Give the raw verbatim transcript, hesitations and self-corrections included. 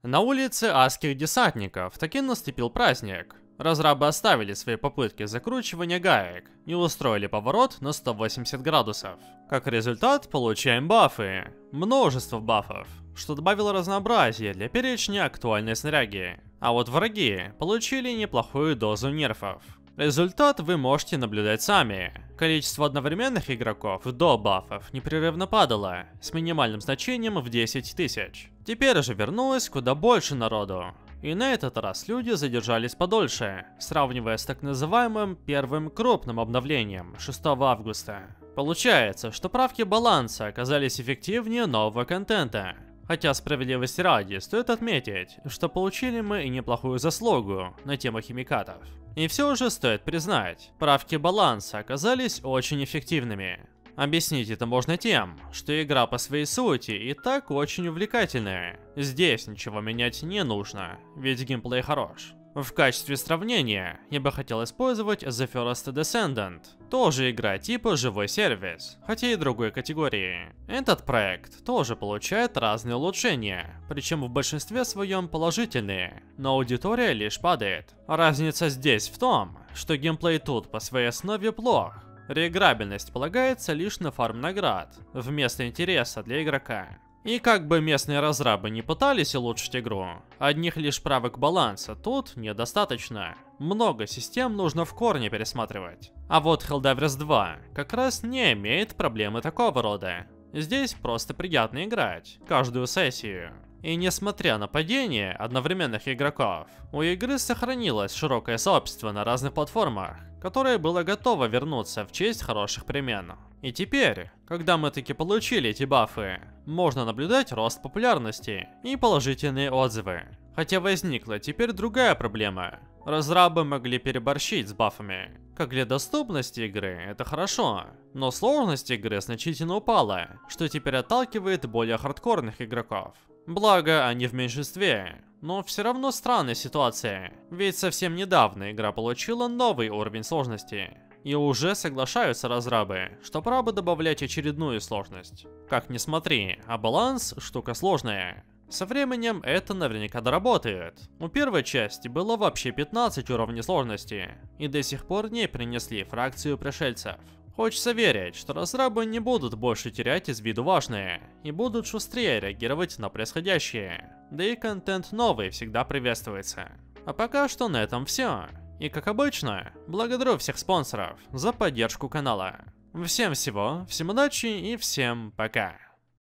На улице адских десантников таки наступил праздник. Разрабы оставили свои попытки закручивания гаек и устроили поворот на сто восемьдесят градусов. Как результат, получаем бафы. Множество бафов, что добавило разнообразия для перечня актуальной снаряги. А вот враги получили неплохую дозу нерфов. Результат вы можете наблюдать сами. Количество одновременных игроков до бафов непрерывно падало, с минимальным значением в десять тысяч. Теперь же вернулось куда больше народу. И на этот раз люди задержались подольше, сравнивая с так называемым первым крупным обновлением шестого августа. Получается, что правки баланса оказались эффективнее нового контента. Хотя справедливости ради стоит отметить, что получили мы и неплохую заслугу на тему химикатов. И все же стоит признать, правки баланса оказались очень эффективными. Объяснить это можно тем, что игра по своей сути и так очень увлекательная. Здесь ничего менять не нужно, ведь геймплей хорош. В качестве сравнения я бы хотел использовать The First Descendant, тоже игра типа живой сервис, хотя и другой категории. Этот проект тоже получает разные улучшения, причем в большинстве своем положительные, но аудитория лишь падает. Разница здесь в том, что геймплей тут по своей основе плох. Реиграбельность полагается лишь на фарм наград, вместо интереса для игрока. И как бы местные разрабы не пытались улучшить игру, одних лишь правок баланса тут недостаточно. Много систем нужно в корне пересматривать. А вот Helldivers два как раз не имеет проблемы такого рода. Здесь просто приятно играть, каждую сессию. И несмотря на падение одновременных игроков, у игры сохранилось широкое сообщество на разных платформах, которое было готово вернуться в честь хороших перемен. И теперь, когда мы таки получили эти бафы, можно наблюдать рост популярности и положительные отзывы. Хотя возникла теперь другая проблема. Разрабы могли переборщить с бафами. Как для доступности игры это хорошо, но сложность игры значительно упала, что теперь отталкивает более хардкорных игроков. Благо, они в меньшинстве, но все равно странная ситуация, ведь совсем недавно игра получила новый уровень сложности. И уже соглашаются разрабы, что пора бы добавлять очередную сложность. Как ни смотри, а баланс штука сложная. Со временем это наверняка доработает. У первой части было вообще пятнадцать уровней сложности, и до сих пор не принесли фракцию пришельцев. Хочется верить, что разрабы не будут больше терять из виду важное, и будут шустрее реагировать на происходящее. Да и контент новый всегда приветствуется. А пока что на этом все. И как обычно, благодарю всех спонсоров за поддержку канала. Всем всего, всем удачи и всем пока.